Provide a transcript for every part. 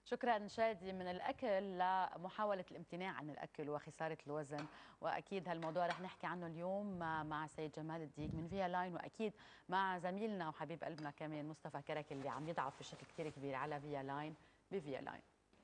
شكرا شادي. من الأكل لمحاولة الامتناع عن الأكل وخسارة الوزن، وأكيد هالموضوع رح نحكي عنه اليوم مع سيد جمال الديك من فيا لاين، وأكيد مع زميلنا وحبيب قلبنا كمان مصطفى كرك اللي عم يضعف بشكل كثير كبير على فيا لاين بفيا لاين.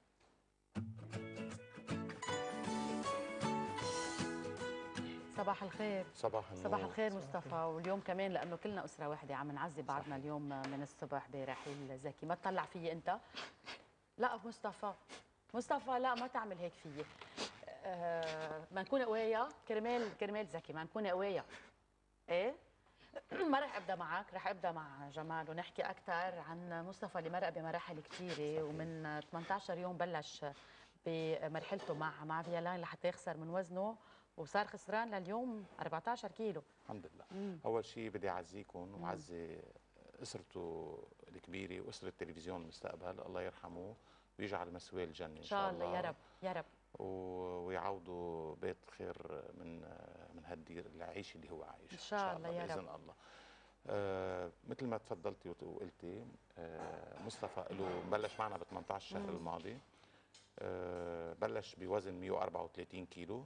صباح الخير. صباح النور. صباح الخير مصطفى. واليوم كمان لأنه كلنا أسرة واحدة عم نعزي بعضنا اليوم من الصبح برحيل زكي. ما تطلع فيي أنت؟ لا مصطفى لا ما تعمل هيك فيي. ما نكون قوية كرمال زكي، ما نكون قوية. ايه ما رح ابدا معك، رح ابدا مع جمال ونحكي اكثر عن مصطفى اللي مرق بمراحل كثيره، ومن 18 يوم بلش بمرحلته مع فيا لاين لحتى يخسر من وزنه، وصار خسران لليوم 14 كيلو. الحمد لله. اول شيء بدي اعزيكم واعزي اسرته الكبيره واسره التلفزيون المستقبل، الله يرحمه ويجعل مسواه الجنه ان شاء الله يا رب يا رب، ويعوضوا بيت خير من هالدير العيش اللي هو عايش ان شاء الله يا رب باذن الله. مثل ما تفضلتي وقلتي، مصطفى له بلش معنا ب 18 الشهر الماضي. بلش بوزن 134 كيلو.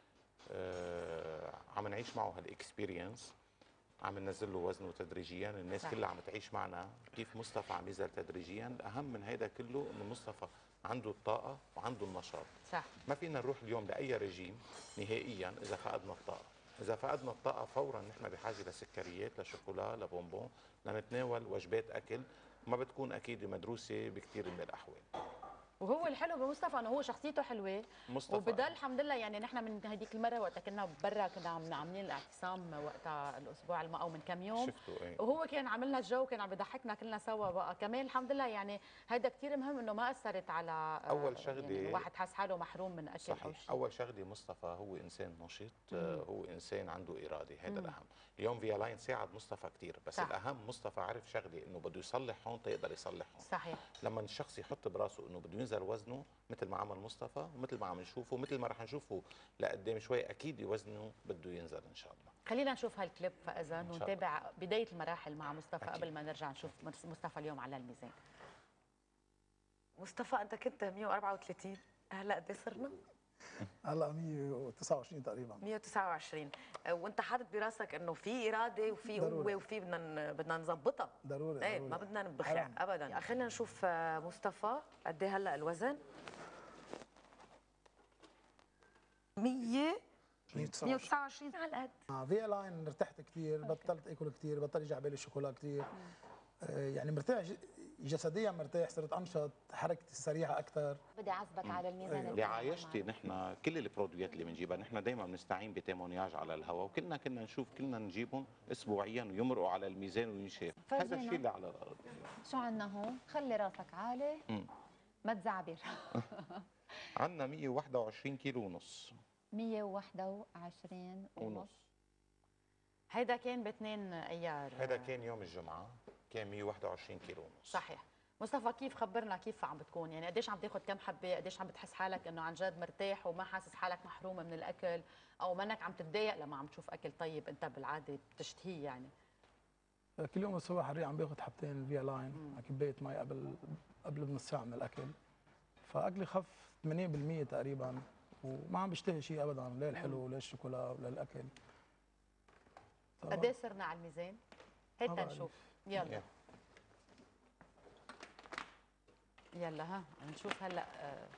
عم نعيش معه هالاكسبيرينس، عم ننزل له وزنه تدريجيا. الناس صح. كلها عم تعيش معنا كيف مصطفى عم ينزل تدريجيا. الاهم من هيدا كله انه مصطفى عنده الطاقه وعنده النشاط. صح. ما فينا نروح اليوم لاي رجيم نهائيا اذا فقدنا الطاقه. اذا فقدنا الطاقه فورا نحن بحاجه لسكريات، لشوكولا، لبونبون، لنتناول وجبات اكل ما بتكون اكيد مدروسه بكثير من الاحوال. وهو الحلو بمصطفى انه هو شخصيته حلوه مصطفى، وبضل الحمد لله. يعني نحن من هذيك المره وقتها كنا برا كنا عاملين الاعتصام وقتها الاسبوع او من كم يوم، ايه؟ وهو كان عامل لنا الجو، كان عم بضحكنا كلنا سوا بقى كمان الحمد لله. يعني هذا كثير مهم انه ما اثرت على اول شغله يعني الواحد حاس حاله محروم من اكل صحيح. او شيء. اول شغله مصطفى هو انسان نشيط، هو انسان عنده اراده، هذا الاهم. اليوم فيا لاين ساعد مصطفى كثير، بس صح. الاهم مصطفى عرف شغله انه بده يصلح هون تيقدر يصلح هون. صحيح. لما الشخص يحط براسه انه بده ينزل وزنه مثل ما عمل مصطفى ومثل ما عم نشوفه ومثل ما رح نشوفه لقدام شوي، اكيد وزنه بده ينزل ان شاء الله. خلينا نشوف هالكليب فاذا ونتابع بدايه المراحل مع مصطفى أكيد. قبل ما نرجع نشوف مصطفى اليوم على الميزان. مصطفى انت كنت 134، هلا قد ايه صرنا؟ هلا 129 تقريبا. 129. وانت حاطط براسك انه في اراده وفي قوه وفي بدنا نظبطها ضروري. ايه ما بدنا نبخع ابدا. خلينا نشوف مصطفى قد ايه هلا الوزن. 129 على القد. فيا لاين ارتحت كثير، بطلت اكل كثير، بطل يجي على بالي الشوكولا كثير. يعني مرتاح جسديا، مرتاح، صرت انشط، حركتي سريعه اكثر. بدي اعذبك على الميزان. اللي عايشتي نحن كل البرودويات اللي بنجيبها نحن دائما بنستعين بتيمونياج على الهواء، وكلنا كنا نشوف كلنا نجيبهم اسبوعيا ويمرقوا على الميزان وينشاف. هذا الشيء اللي على الارض. شو عندنا هون؟ خلي راسك عالي ما تزعبر. عندنا 121 كيلو ونص. 121 ونص. هيدا كان ب2 ايار. هيدا كان يوم الجمعه، كان 121 كيلو ونص. صحيح. مصطفى كيف خبرنا كيف عم بتكون؟ يعني قديش عم تاخذ كم حبه؟ قديش عم بتحس حالك انه عن جد مرتاح وما حاسس حالك محروم من الاكل، او منك عم تتضايق لما عم تشوف اكل طيب انت بالعاده بتشتهيه؟ يعني كل يوم الصبح الريق عم باخذ حبتين فيا لاين مع كبايه مي قبل بنص ساعه من الاكل، فاكلي خف 80% تقريبا، وما عم بشتهي شيء ابدا، لا الحلو ولا الشوكولا ولا الاكل. قد ايه صرنا على الميزان؟ هيك تنشوف. يلا يلا ها نشوف هلا.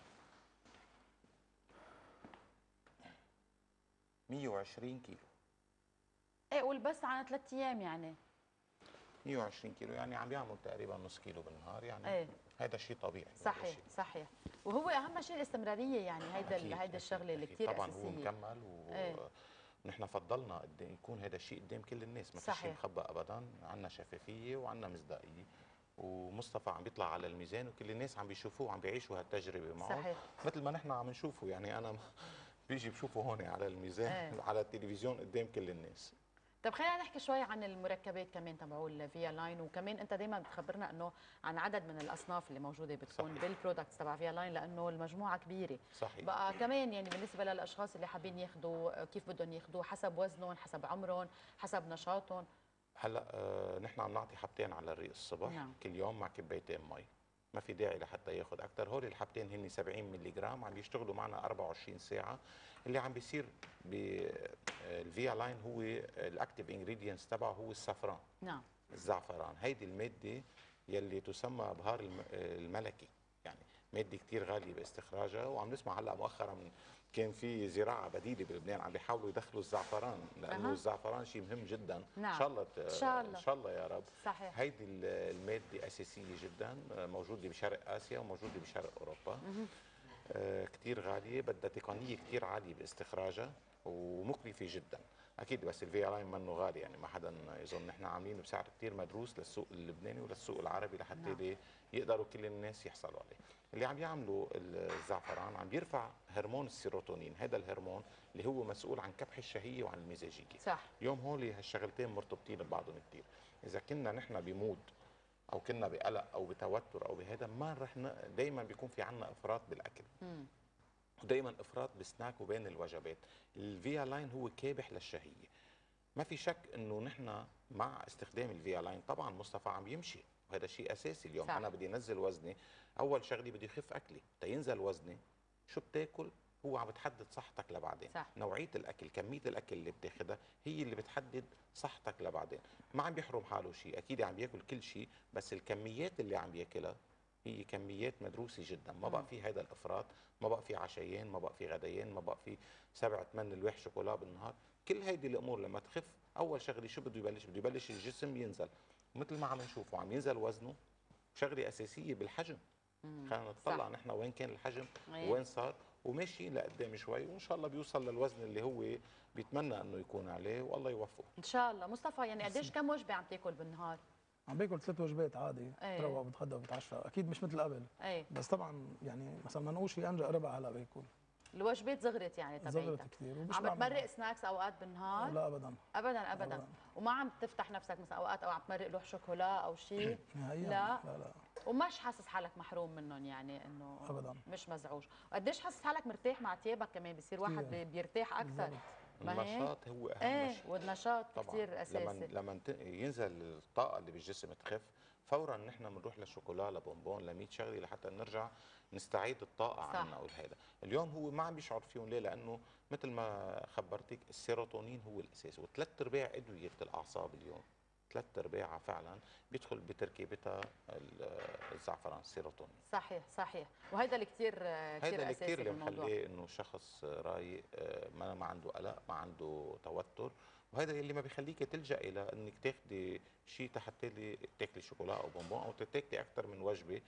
120 كيلو. ايه قول بس عن 3 ايام يعني 120 كيلو، يعني عم يعمل تقريبا نص كيلو بالنهار، يعني ايه. هذا شيء طبيعي. صحيح شيء. صحيح. وهو اهم شيء الاستمراريه، يعني هيدا الشغله اللي كثير طبعا اساسيه. هو مكمل ونحن فضلنا يكون هذا الشيء قدام كل الناس، ما في شيء مخبى ابدا، عندنا شفافيه وعندنا مصداقيه، ومصطفى عم بيطلع على الميزان وكل الناس عم بيشوفوه وعم بيعيشوا هالتجربه معه. صحيح. مثل ما نحن عم نشوفه، يعني انا بيجي بشوفه هون على الميزان على التلفزيون قدام كل الناس. طب خلينا نحكي شوي عن المركبات كمان تبعوا الفيا لاين، وكمان انت دائما بتخبرنا انه عن عدد من الاصناف اللي موجوده بتكون بالبرودكتس تبع فيا لاين، لانه المجموعه كبيره. صحيح. بقى كمان يعني بالنسبه للاشخاص اللي حابين ياخذوا كيف بدهم ياخذوه؟ حسب وزنهم، حسب عمرهم، حسب نشاطهم. هلا نحن عم نعطي حبتين على الريق الصبح. نعم. كل يوم مع كبايتين مي. ما في داعي لحتى ياخذ اكثر. هول الحبتين هن 70 ملي جرام عم يشتغلوا معنا 24 ساعه. اللي عم بيصير بالفيا لاين هو الاكتيف انجريدينتس تبعه هو السفران. نعم. الزعفران هيدي الماده يلي تسمى بهار الملكي، يعني ماده كثير غاليه باستخراجها. وعم نسمع هلا مؤخرا كان في زراعه بديله بلبنان عم بيحاولوا يدخلوا الزعفران، لانه الزعفران شيء مهم جدا. نعم. ان شاء الله ان شاء الله ان شاء الله يا رب. صحيح. هيدي الماده اساسيه جدا، موجوده بشرق اسيا وموجوده بشرق اوروبا. كثير غاليه، بدها تقنيه كثير عاليه باستخراجها ومكلفه جدا. اكيد بس الفي لاين منه غالي، يعني ما حدا يظن. نحن عاملينه بسعر كثير مدروس للسوق اللبناني وللسوق العربي لحتى نعم. يقدروا كل الناس يحصلوا عليه. اللي عم يعملوا الزعفران عم بيرفع هرمون السيروتونين، هذا الهرمون اللي هو مسؤول عن كبح الشهيه وعن المزاجيه. صح. اليوم هول هالشغلتين مرتبطين ببعضهم كثير. اذا كنا نحن بمود او كنا بقلق او بتوتر او بهذا، ما رح دائما بيكون في عنا افراط بالاكل. ودائما افراط بسناك وبين الوجبات. الفيا لاين هو كابح للشهيه. ما في شك انه نحن مع استخدام الفيا لاين طبعا مصطفى عم يمشي، وهذا شيء اساسي. اليوم صح. انا بدي انزل وزني، اول شغله بدي اخف اكلي. تينزل وزني شو بتاكل هو عم بتحدد صحتك لبعدين. صح. نوعيه الاكل، كميه الاكل اللي بتاخذها هي اللي بتحدد صحتك لبعدين. ما عم بيحرم حاله شيء، اكيد عم بياكل كل شيء، بس الكميات اللي عم بياكلها هي كميات مدروسه جدا. ما بقى في هذا الافراط، ما بقى في عشايين، ما بقى في غديين، ما بقى في 7-8 الواح شوكولا بالنهار. كل هيدي الامور لما تخف، اول شغله شو بده يبلش؟ بده يبلش الجسم ينزل، مثل ما عم نشوفه عم ينزل وزنه. شغله اساسيه بالحجم. خلينا نطلع نحن وين كان الحجم وين صار، وماشي لقدام شوي، وان شاء الله بيوصل للوزن اللي هو بيتمنى انه يكون عليه، والله يوفقه ان شاء الله. مصطفى يعني قديش كم وجبه عم تاكل بالنهار؟ عم باكل 3 وجبات عادي، بتروق وبتغدى وبتعشى، اكيد مش مثل قبل. بس طبعا يعني مثلا منقوش في انجا ربع هلا باكل. الوجبات صغرت يعني تبعيتك؟ صغرت كثير. عم تمرق سناكس اوقات بالنهار؟ لا ابدا ابدا ابدا. وما عم تفتح نفسك مثلا اوقات او عم تمرق لوح شوكولا او شيء؟ نهائيا لا لا. ومش حاسس حالك محروم منهم يعني انه ابدا مش مزعوج؟ وقديش حاسس حالك مرتاح مع ثيابك كمان؟ بصير واحد بيرتاح اكثر. النشاط هو اهم شيء. والنشاط كثير اساسي. لما ينزل الطاقه اللي بالجسم تخف، فورا نحن بنروح للشوكولا لبونبون ل100 شغله لحتى نرجع نستعيد الطاقه عنا. والهيدا اليوم هو ما عم بيشعر فيهم. ليه؟ لانه مثل ما خبرتك السيروتونين هو الاساس، وثلاث ارباع ادويه الاعصاب اليوم، ثلاث ارباعها فعلا بيدخل بتركيبتها الزعفران السيروتونين. صحيح. وهيدا اللي كثير اساسي اللي مخليه انه شخص رايق، ما عنده قلق، ما عنده توتر. وهذا اللي ما بيخليك تلجا الى انك تاخذي شيء تحتى تاكلي شوكولا او بونبون او تاكلي اكثر من وجبه.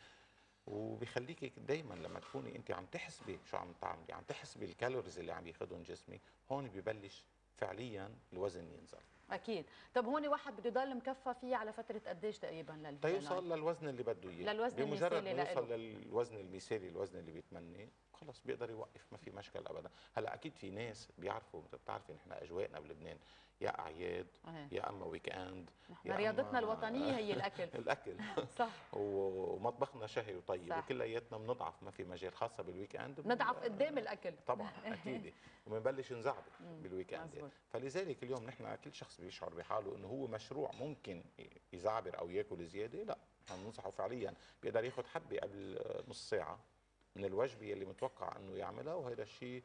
وبيخليك دائما لما تكوني انت عم تحسبي شو عم تعملي، عم تحسبي الكالوريز اللي عم ياخذهم جسمك، هون ببلش فعليا الوزن ينزل. اكيد. طب هون واحد بده يضل مكفى فيه على فتره قديش تقريبا تيوصل للوزن اللي بده اياه؟ للوزن بمجرد المثالي ما يوصل للوزن المثالي، الوزن اللي بيتمناه، خلص بيقدر يوقف، ما في مشكل ابدا. هلا اكيد في ناس بيعرفوا، بتعرفي نحن اجواءنا بلبنان يا اعياد يا اما ويك اند، نحن رياضتنا الوطنيه هي الاكل. الاكل صح. ومطبخنا شهي وطيب، وكلياتنا بنضعف، ما في مجال، خاصه بالويك اند نضعف قدام الاكل طبعا اكيد، وبنبلش نزعبط بالويك اند. فلذلك اليوم نحن كل شخص بيشعر بحاله انه هو مشروع ممكن يزعبر او ياكل زياده، لا نحن بننصحه فعليا بيقدر ياخذ حبه قبل نص ساعه من الوجبه اللي متوقع انه يعملها، وهذا الشيء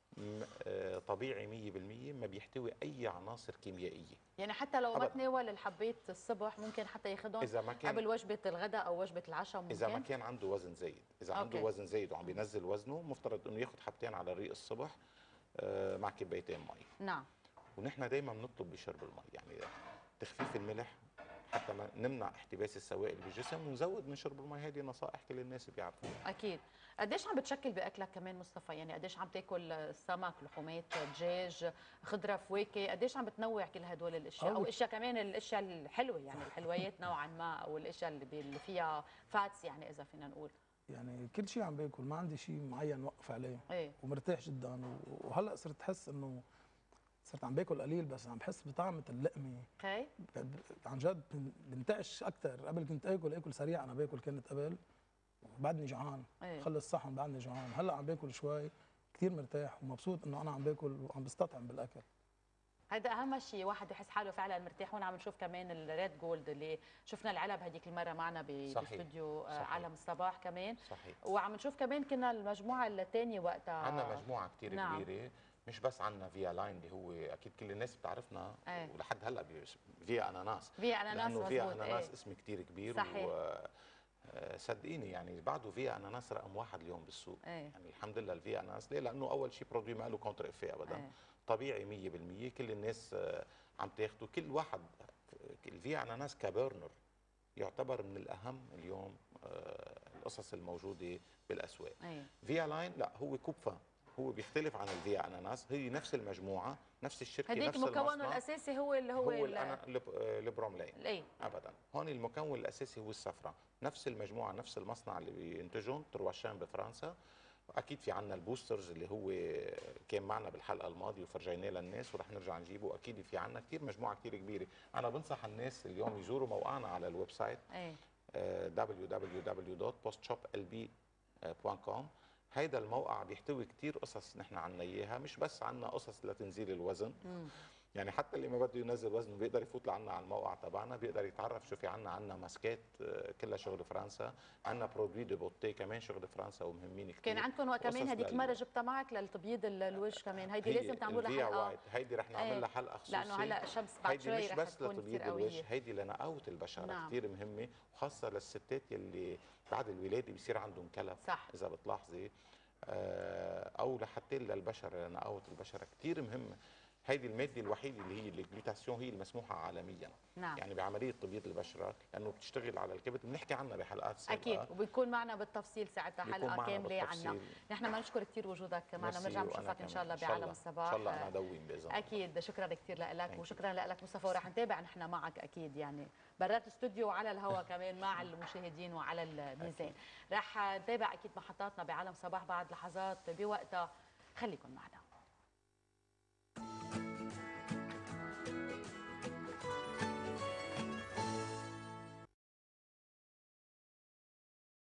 طبيعي 100%، ما بيحتوي اي عناصر كيميائيه. يعني حتى لو ما تناول الحبات الصبح ممكن حتى ياخذهم قبل وجبه الغداء او وجبه العشاء ممكن؟ اذا ما كان عنده وزن زايد، اذا عنده وزن زايد وعم بينزل وزنه، مفترض انه ياخذ حبتين على الريق الصبح مع كبايتين مي. نعم. ونحن دائما بنطلب بشرب المي، يعني تخفيف الملح حتى ما نمنع احتباس السوائل بالجسم، ونزود من شرب المي. هذه نصائح كل الناس بيعرفوها. اكيد. قديش عم بتشكل باكلك كمان مصطفى؟ يعني قديش عم تاكل سمك، لحومات، دجاج، خضره، فواكه؟ قديش عم بتنوع كل هدول الاشياء؟ او اشياء كمان الاشياء الحلوه، يعني الحلويات نوعا ما، او الاشياء اللي فيها فاتس، يعني اذا فينا نقول. يعني كل شيء عم باكل، ما عندي شيء معين وقف عليه. ومرتاح جدا. وهلا صرت احس انه صرت عم باكل قليل، بس عم بحس بطعمه اللقمه. عن جد بنتعش اكثر. قبل كنت اكل سريع، انا باكل كنت قبل بعدني جوعان، خلص صحن بعدني جوعان. هلا عم باكل شوي، كثير مرتاح ومبسوط انه انا عم باكل وعم بستطعم بالاكل. هذا اهم شيء، واحد يحس حاله فعلا مرتاح. هون عم نشوف كمان الريد جولد اللي شفنا العلب هذيك المره معنا باستوديو عالم الصباح كمان. صحيح. وعم نشوف كمان كنا المجموعه الثانيه وقتها عندنا مجموعه كثير كبيره. مش بس عندنا فيا لاين اللي هو اكيد كل الناس بتعرفنا ولحد هلا فيا اناناس. فيا اناناس مظبوط. فيا اناناس اسم كثير كبير. صحيح. صدقيني يعني بعده فيا اناناس رقم واحد اليوم بالسوق. يعني الحمد لله الفيا اناناس. ليه؟ لانه اول شيء برودوي ما له كونتر افيه ابدا. طبيعي 100%. كل الناس عم تاخده. كل واحد الفيا اناناس كبرنر يعتبر من الاهم اليوم القصص الموجوده بالاسواق. فيا لاين لا هو كوبفا، هو بيختلف عن الفيا اناناس. هي نفس المجموعه نفس الشركه نفس المصنع. مكونه الاساسي هو البروملاين. ابدا. هون المكون الاساسي هو الصفرة. نفس المجموعه نفس المصنع اللي بينتجهم ترواشان بفرنسا. اكيد في عندنا البوسترز اللي هو كان معنا بالحلقه الماضيه وفرجيناه للناس ورح نرجع نجيبه. اكيد في عندنا كثير مجموعه كثير كبيره. انا بنصح الناس اليوم يزوروا موقعنا على الويب سايت www.postshop.lb.com. هيدا الموقع بيحتوي كثير قصص نحن عنا اياها. مش بس عنا قصص لتنزيل الوزن. يعني حتى اللي ما بده ينزل وزنه بيقدر يفوت لعنا على الموقع تبعنا، بيقدر يتعرف شو في عنا ماسكات كلها شغل فرنسا، عنا برودوي دي بوتي كمان شغل فرنسا ومهمين كثير. كان عندكم كمان هذيك المره جبتها معك للتبييض الوجه كمان. هيدي لازم تعملوا لها حلقه. هيدي رح نعمل لها حلقه خصوصيه لانه هلا الشمس بعد شوي رح تكون كثير قويه. هيدي مش بس لتبييض الوجه، هيدي لنقاوه البشره. كثير مهمه وخاصه للستات يلي بعد الولاده بيصير عندهم كلف. صح. اذا بتلاحظي او لحتى للبشره لنقاوه البشره كثير مهمه. هيدي الماده الوحيده اللي هي الجلوتاسيون هي المسموحه عالميا. يعني بعمليه تبييض البشره لانه بتشتغل على الكبد. بنحكي عنها بحلقات سابقه اكيد وبيكون معنا بالتفصيل ساعتها حلقه كامله عنا. نحن ما نشكر كثير وجودك معنا. بنرجع بنشوفك ان شاء الله بعالم الصباح. ان شاء الله انا ادوم باذن الله. اكيد. شكرا كثير لك وشكرا لك مصطفى. ورح نتابع نحن معك اكيد يعني برات الاستوديو وعلى الهواء كمان مع المشاهدين وعلى الميزان. رح نتابع اكيد محطاتنا بعالم صباح بعد لحظات بوقتها. خليكم معنا.